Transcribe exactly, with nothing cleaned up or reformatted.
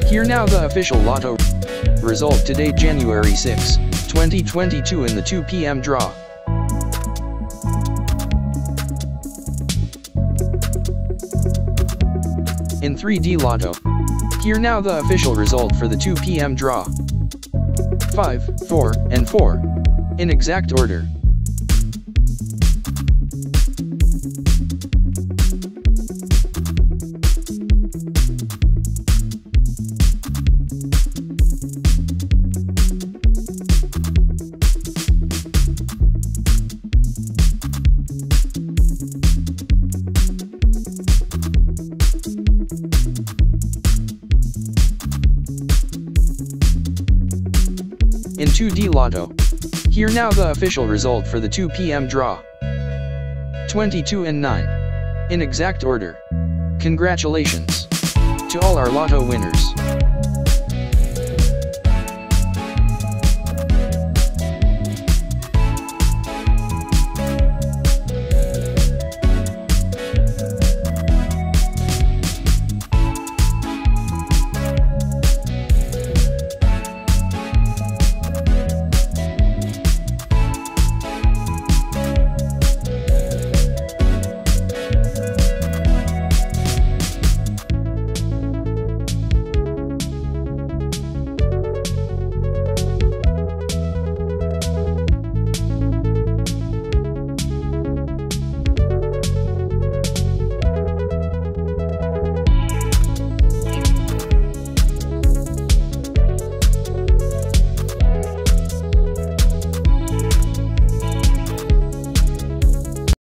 Here now the official Lotto result today, January sixth, twenty twenty-two, in the two p m draw. In three D Lotto. Here now the official result for the two p m draw. five, four, and four. In exact order. In two D Lotto. Here now the official result for the two p m draw. twenty-two and nine. In exact order. Congratulations to all our Lotto winners.